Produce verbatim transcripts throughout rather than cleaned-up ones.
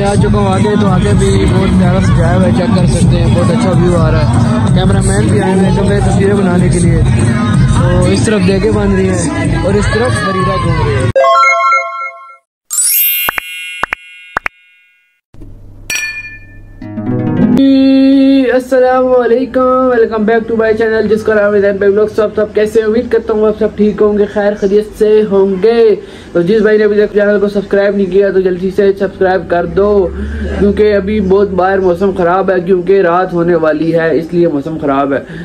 आ चुका हूँ आगे, तो आगे भी बहुत प्यारा सजाया हुआ है, चेक कर सकते हैं, बहुत अच्छा व्यू आ रहा है। कैमरा मैन भी आए हुए हैं तो मेरी तस्वीरें बनाने के लिए। तो इस तरफ देखे बन रही है और इस तरफ बरीरा घूम रही है। अस्सलामुअलैकुम, welcome back to my channel जिसका नाम है ज़ैन भाई व्लॉग्स। सब सब कैसे, उम्मीद करता हूँ आप सब ठीक होंगे, खैर खैरियत से होंगे। तो जिस भाई ने अभी तक चैनल को सब्सक्राइब नहीं किया तो जल्दी से सब्सक्राइब कर दो, क्योंकि अभी बहुत बाहर मौसम ख़राब है, क्योंकि रात होने वाली है इसलिए मौसम ख़राब है।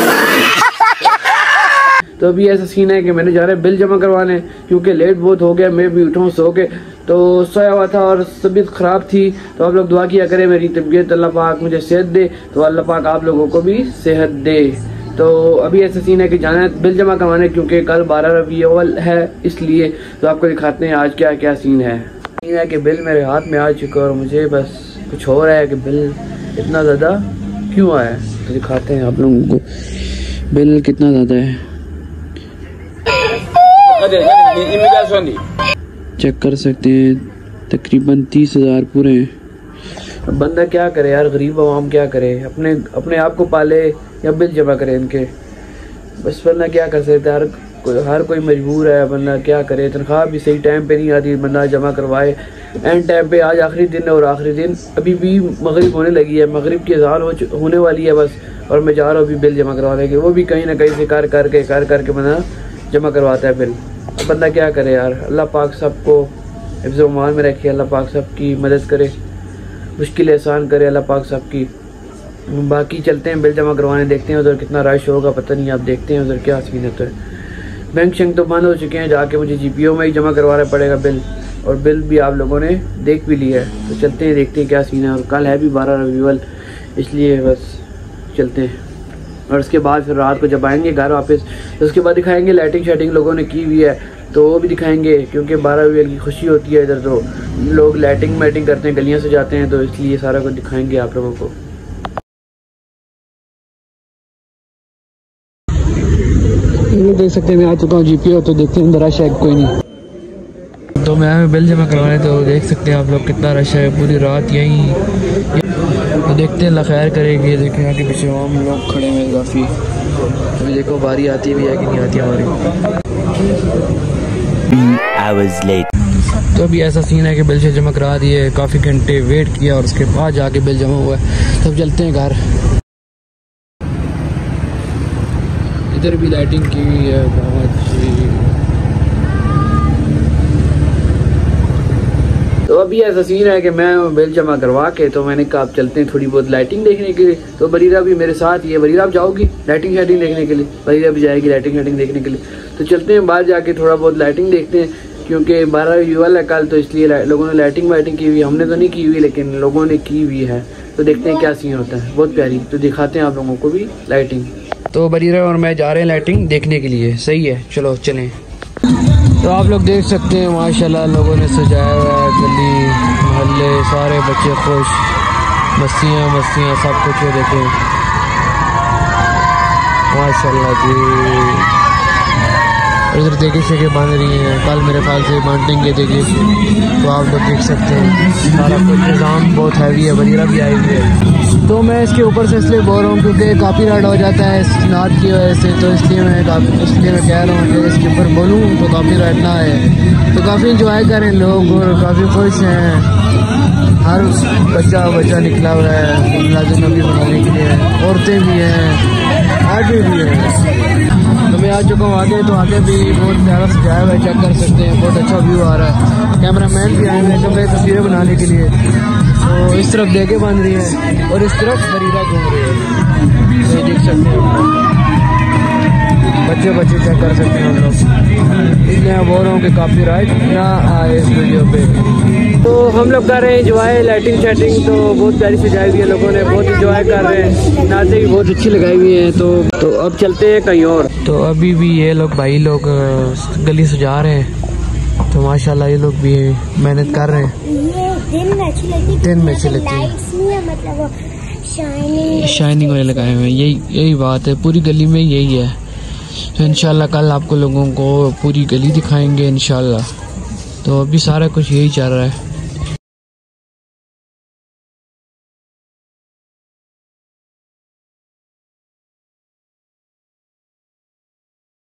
तो अभी ऐसा सीन है कि मैंने जा रहा है बिल जमा करवाने, क्योंकि लेट बहुत हो गया, मैं भी उठा हूँ सो के, तो सोया हुआ था और तबीयत ख़राब थी। तो आप लोग दुआ किया करें मेरी तबीयत, अल्लाह पाक मुझे सेहत दे, तो अल्लाह पाक आप लोगों को भी सेहत दे। तो अभी ऐसा सीन है कि जाना है बिल जमा करवाने, क्योंकि कल बारह रबी अव्वल है इसलिए। तो आपको दिखाते हैं आज क्या क्या सीन है। सीन है कि बिल मेरे हाथ में आ चुका और मुझे बस कुछ हो रहा है कि बिल इतना ज़्यादा क्यों आया है। तो दिखाते हैं आप लोगों को बिल कितना ज़्यादा है, चेक कर सकते हैं, तकरीबन तीस हजार पूरे हैं। अब बंदा क्या करे यार, गरीब आवाम क्या करे, अपने अपने आप को पाले या बिल जमा करे इनके, बस बंदा क्या कर सकता है। हर कोई हर कोई मजबूर है, बंदा क्या करे। तनख्वाह भी सही टाइम पे नहीं आती, बंदा जमा करवाए एंड टाइम पे। आज आखिरी दिन है और आखिरी दिन अभी भी मगरिब होने लगी है, मगरिब की अज़ान हो होने वाली है बस, और मैं जा रहा हूँ अभी बिल जमा करवाने के। वो भी कहीं ना कहीं से कर करके कर करके बंदा जमा करवाता है बिल। अब बंदा क्या करे यार, अल्लाह पाक सबको हिफ्ज़ व अमान में रखे, अल्लाह पाक सबकी मदद करे, मुश्किल आसान करे अल्लाह पाक सबकी। बाकी चलते हैं बिल जमा करवाने, देखते हैं उधर कितना रश होगा, पता नहीं, आप देखते हैं उधर क्या सीन होता है। बैंक शंक तो बंद हो चुके हैं, जाके मुझे जी पी ओ में ही जमा करवाना पड़ेगा बिल, और बिल भी आप लोगों ने देख भी लिया है। तो चलते हैं देखते हैं क्या सीन है। और कल है भी बारह रबी अव्वल, इसलिए बस चलते हैं। और उसके बाद फिर रात को जब आएंगे घर वापस, तो उसके बाद दिखाएंगे लाइटिंग शाइटिंग लोगों ने की हुई है, तो वो भी दिखाएंगे, क्योंकि बारह रबी की खुशी होती है इधर, तो लोग लाइटिंग वाइटिंग करते हैं, गलियां से जाते हैं, तो इसलिए सारा कुछ दिखाएंगे आप लोगों को। ये देख सकते हैं मैं आ चुका हूँ जी पी ओ, तो देखते हैं अंदर रश है कोई नहीं। तो मैं बिल जमा करवाने, तो देख सकते हैं आप लोग कितना रश है, पूरी रात यहीं। तो देखते हैं अल्लाह खैर करेगी। देखें आगे पीछे हम लोग खड़े हुए काफ़ी, अभी देखो बारी आती भी है कि नहीं आती हमारी। तो अभी ऐसा सीन है कि बिल से जमा करा दिए, काफ़ी घंटे वेट किया और उसके बाद जाके बिल जमा हुआ है। तब चलते हैं घर। इधर भी लाइटिंग की हुई है बहुत अच्छी। तो अभी ऐसा सीन है कि मैं बिल जमा करवा के, तो मैंने कहा आप चलते हैं थोड़ी बहुत लाइटिंग देखने के लिए। तो बरीरा भी मेरे साथ ही है। बरीरा आप जाओगी लाइटिंग शाइटिंग देखने के लिए? बरीरा भी जाएगी लाइटिंग शाइटिंग देखने के लिए। तो चलते हैं बाहर जाके थोड़ा बहुत लाइटिंग देखते हैं, क्योंकि बारह रबी अव्वल है कल, तो इसलिए लोगों ने लाइटिंग वाइटिंग की हुई। हमने तो नहीं की हुई, लेकिन लोगों ने की हुई है। तो देखते हैं क्या सीन होता है, बहुत प्यारी। तो दिखाते हैं आप लोगों को भी लाइटिंग। तो बरीरा और मैं जा रहे हैं लाइटिंग देखने के लिए, सही है, चलो चलें। तो आप लोग देख सकते हैं माशाल्लाह लोगों ने सजाया हुआ है, गली मोहल्ले सारे बच्चे खुश, मस्तियाँ मस्तियाँ सब कुछ है, देखें माशाल्लाह जी। इधर देखिए शेखे बांध रही हैं, कल मेरे ख्याल से बांटेंगे, देखिए। तो आप लोग देख सकते हैं सारा कुछ निज़ाम बहुत हैवी है, बरीरा भी आई हुई है। तो मैं इसके ऊपर से इसलिए बोल रहा हूँ क्योंकि कॉपीराइट हो जाता है इस नात की वजह से, तो इसलिए मैं इसलिए मैं कह रहा हूँ कि इसके ऊपर बोलूँ तो कॉपीराइट ना आए। तो काफ़ी इंजॉय करें लोग और काफ़ी खुश हैं, हर बच्चा बच्चा निकला हुआ है मिलाद नबी मनाने के लिए, औरतें भी हैं, आगे भी हैं। तो मैं आ चुका हूँ आगे, तो आगे भी बहुत प्यारा सजाया हुआ है, चेक कर सकते हैं, बहुत अच्छा व्यू आ रहा है। कैमरा मैन भी आए हुए हैं तो मेरी तस्वीरें बनाने के लिए। तो इस तरफ देखे बन रही है और इस तरफ बरीरा घूम रही है, तो देख सकते हैं बच्चे बच्चे चेक कर सकते हैं हम लोग। इसलिए मैं बोल रहा हूँ कि कॉपीराइट ना आए इस वीडियो पे। तो हम लोग कर रहे हैं इंजॉय लाइटिंग शाइटिंग, तो बहुत प्यारी सजाई हुई है, लोगों ने बहुत इंजॉय कर रहे हैं, नाते भी बहुत अच्छी लगाई हुई है। तो तो अब चलते हैं कहीं और। तो अभी भी ये लोग भाई लोग गली सजा रहे हैं, तो माशाल्लाह ये लोग भी मेहनत कर रहे हैं। ये दिन में अच्छी लगती है, दिन में अच्छी लगती है, मतलब शाइनिंग शाइनिंग वाले लगाए हुए हैं, यही यही बात है, पूरी गली में यही है। तो इंशाल्लाह कल आपको लोगों को पूरी गली दिखाएंगे इंशाल्लाह। तो अभी सारा कुछ यही चल रहा है।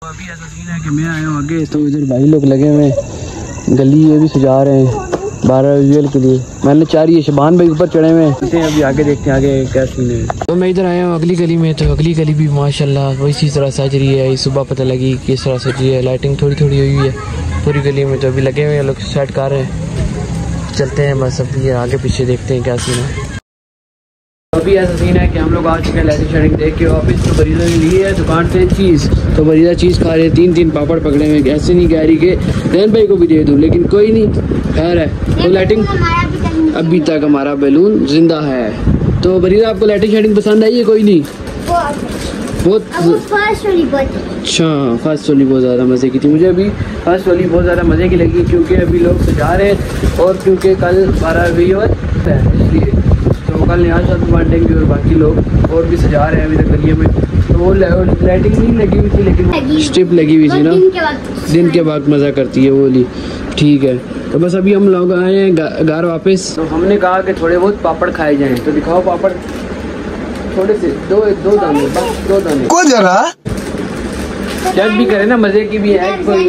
अभी ऐसा सीन है कि मैं आया हूँ आगे, तो इधर भाई लोग लगे हुए हैं, गली ये भी सजा रहे हैं बारह विजुअल के लिए। मैंने चाह रही है शबान भाई ऊपर चढ़े हुए हैं, अभी आगे देखते हैं आगे क्या सीन है। तो मैं इधर आया हूँ अगली गली में, तो अगली गली भी माशाल्लाह वही तरह सज रही है। सुबह पता लगी किस तरह सजी है, लाइटिंग थोड़ी थोड़ी हुई है पूरी गली में। तो अभी लगे हुए हैं लोग, सेट कर रहे हैं, चलते हैं बस अभी आगे पीछे देखते हैं क्या सीन है। अभी ऐसा सीन है कि हम लोग आ चुके हैं लाइटिंग शाइटिंग देख के वापस। तो बरीदा ने ली है दुकान से चीज़, तो बरीदा चीज़ खा रहे हैं, तीन तीन पापड़ पकड़े हुए। ऐसे नहीं कह रही कि रैन भाई को भी दे दूँ, लेकिन कोई नहीं, खैर है। तो लाइटिंग अभी तक हमारा बैलून जिंदा है। तो बरीदा आपको लाइटिंग शाइटिंग पसंद आई है? कोई नहीं, बहुत अच्छा। फर्स्ट वाली बहुत ज़्यादा मज़े की थी, मुझे अभी फर्स्ट वाली बहुत ज़्यादा मज़े की लगी, क्योंकि अभी लोग सजा रहे हैं और क्योंकि कल बारहवीं है इसलिए। तो कल यहाँ साथ बांटेंगे और बाकी लोग और भी सजा रहे हैं अभी तक गलियों में। तो वो लाइटिंग नहीं लगी हुई थी, लेकिन स्ट्रिप लगी हुई थी ना, दिन के बाद मज़ा करती है वो वाली। ठीक है, तो बस अभी हम लोग आए हैं घर वापस। तो हमने कहा कि थोड़े बहुत पापड़ खाए जाएँ, तो दिखाओ पापड़ थोड़े से, दो दो दाने, बस दो दाने को जरा चेक भी करे ना, मजे की भी है। कोई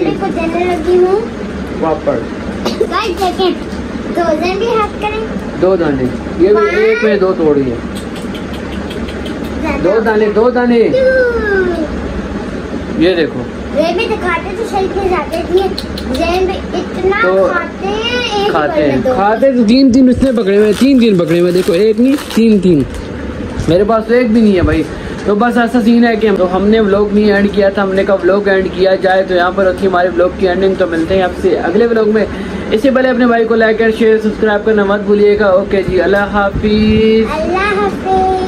पापड़ दो दाने, ये भी एक में दो तोड़ी है, दो दाने दो दाने। ये देखो भी दिखाते तो सही थे, जाते थे इतना तो खाते हैं, एक खाते हैं खाते तो तीन तीन उसने पकड़े हुए, तीन तीन पकड़े हुए, देखो एक नहीं तीन तीन, मेरे पास तो एक भी नहीं है भाई। तो बस ऐसा सीन है कि हम तो हमने व्लॉग नहीं एंड किया था, हमने कहा व्लॉग एंड किया जाए, तो यहाँ पर होती है हमारे व्लॉग की एंडिंग। तो मिलते हैं आपसे अगले व्लॉग में। इससे पहले अपने भाई को लाइक और शेयर सब्सक्राइब करना मत भूलिएगा। ओके जी, अल्लाह हाफिज। अल्लाह हाफिज।